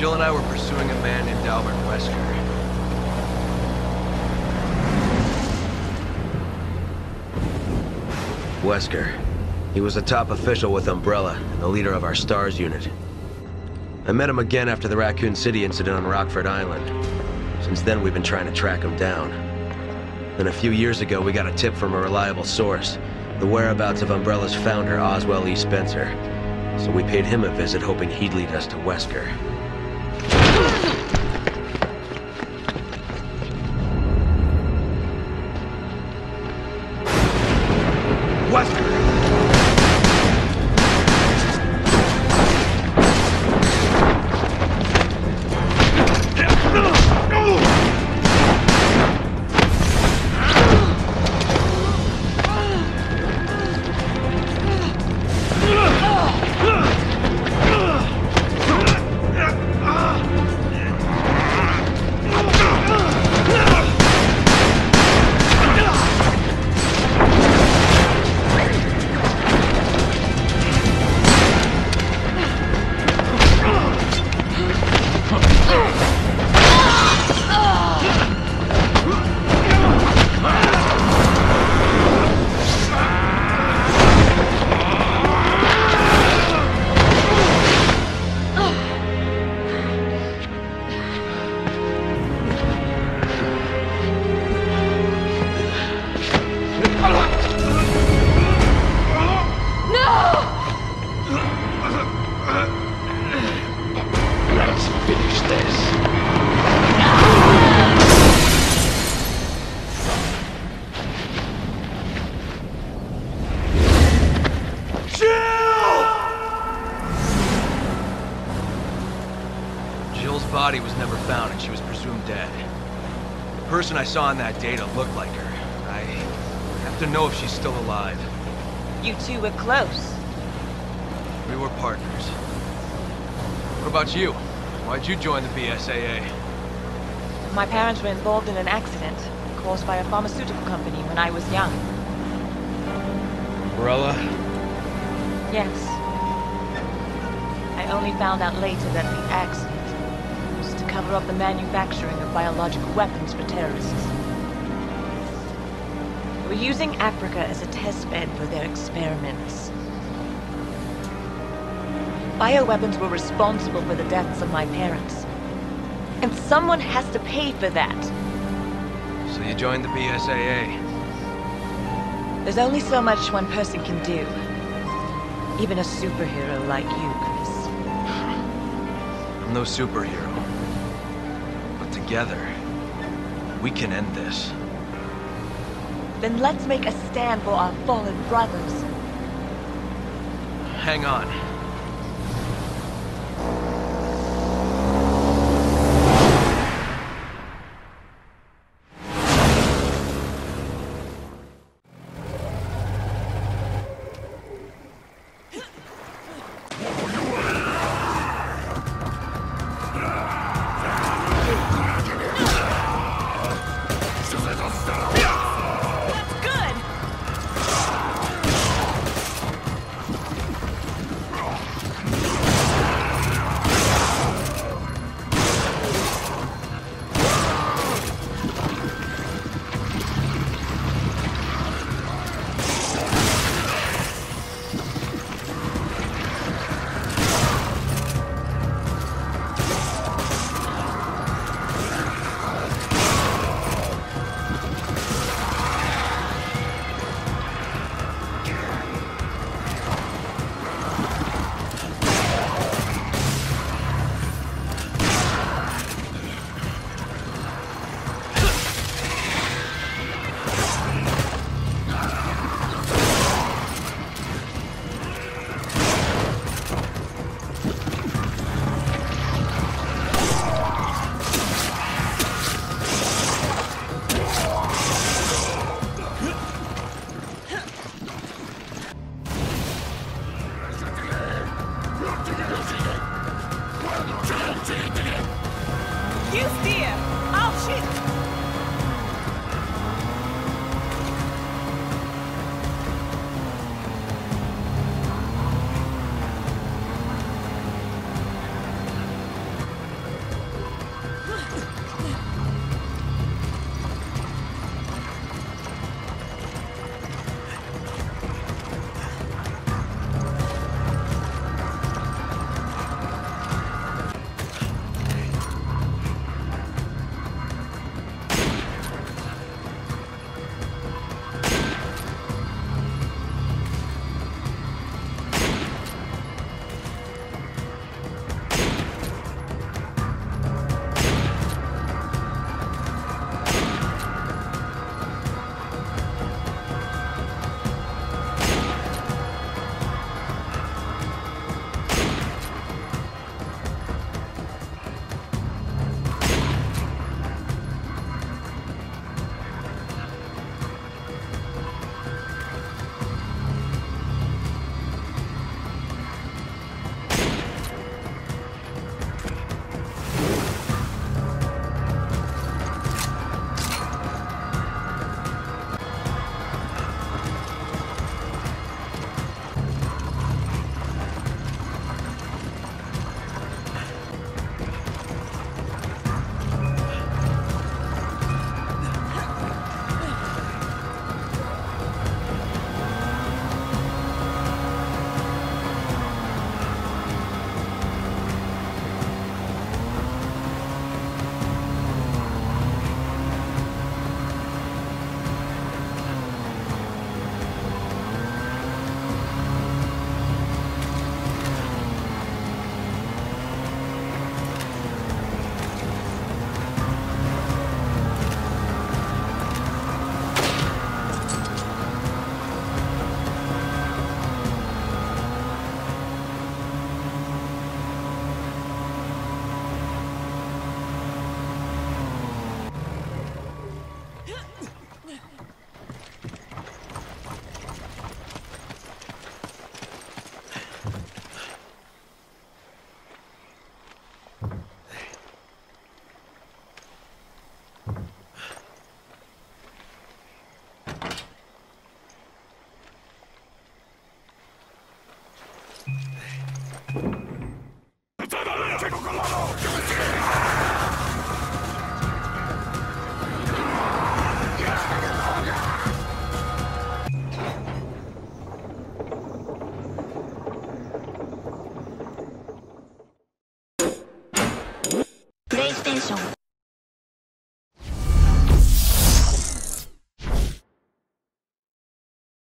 Jill and I were pursuing a man named Albert Wesker. Wesker. He was a top official with Umbrella and the leader of our STARS unit. I met him again after the Raccoon City incident on Rockford Island. Since then, we've been trying to track him down. Then a few years ago, we got a tip from a reliable source. The whereabouts of Umbrella's founder, Oswell E. Spencer. So we paid him a visit, hoping he'd lead us to Wesker. Wesker! Body was never found and she was presumed dead. The person I saw in that data looked like her. I have to know if she's still alive. You two were close. We were partners. What about you? Why'd you join the BSAA? My parents were involved in an accident caused by a pharmaceutical company when I was young. Umbrella? Yes. I only found out later that the accident cover up the manufacturing of biological weapons for terrorists. They were using Africa as a test bed for their experiments. Bioweapons were responsible for the deaths of my parents. And someone has to pay for that. So you joined the BSAA? There's only so much one person can do. Even a superhero like you, Chris. I'm no superhero. Together, we can end this. Then let's make a stand for our fallen brothers. Hang on. プレイステーション